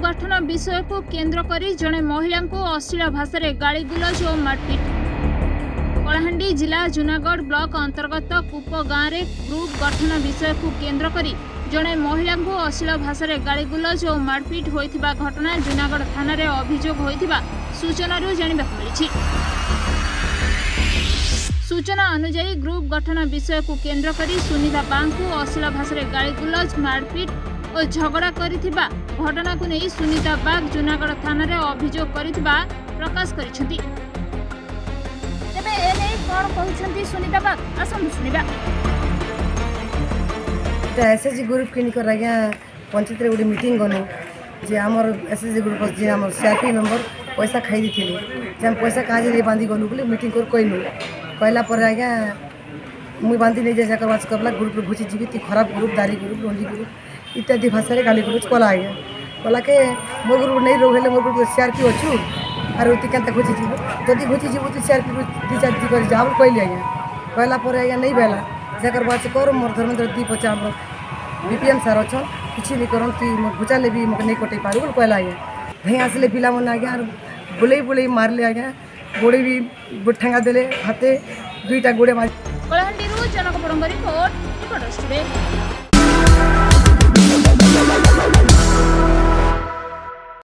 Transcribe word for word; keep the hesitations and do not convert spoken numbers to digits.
गठन विषय को केन्द्र करी जड़े महिला को अश्लील भाषा रे गाली गुलज और मारपीट। कलाहांडी जिला जूनागढ़ ब्लॉक अंतर्गत कूप गाँव में ग्रुप गठन विषय को केन्द्र करी जड़े महिला को अश्लील भाषा रे गाली गुलज और मारपीट होइथिबा घटना जूनागढ़ थाना रे अभियोग होइथिबा सूचना जानिबा मिली। सूचना अनुसार ग्रुप गठन विषय को केन्द्र करी सुनीता बाग को अश्लील भाषा रे गाली गुलज मारपीट और झगड़ा करिथिबा घटना को नहीं सुनीता बाग जूनागढ़ थाना रे अभियोग करिथिबा प्रकाश करिसेंती। तबे ए नै कोन कहउछंती सुनीता बाग आसम सुनिबा। एसएसजी ग्रुप के निकर आज्ञा पंचायत रे गोटे मीटिंग गनो जे हमर एसएसजी ग्रुप जे हमर सीआरपी मेंबर पैसा खाई दिथिले जे हम पैसा काजे रे बांधी गनु बोले मीटिंग कर कहनु कहला पर आज्ञा मुई बांधी नै जे जाकर वाच करला ग्रुप रे घुची जीवी ती खराब ग्रुप दारी ग्रुप लोंडी ग्रुप इत्यादि भाषा रे गाली गुलज कला आज्ञा कला के मो ग्रुप नै रोहेले मो ग्रुप सीआरपी अछु आर उति केनता घुची जीव जदी घुची जीव तो सीआरपी दी चार दी कर जाव कहली आज्ञा कहला पर आज्ञा नै बेला जाकर वाच कर मोर धर्मेंद्र दी पचा बीपीएम सार अच्छा किसी नहीं करती बुचाले भी मुझे नहीं कटे पार कहला आज्ञा भाई आसले पिला मन आज्ञा बुले बुले मारले आज्ञा गोड़े भी ठेंगा देले हाथे दुईटा गोड़े मार। कलाहांडी जनक रिपोर्ट रिपोर्टर।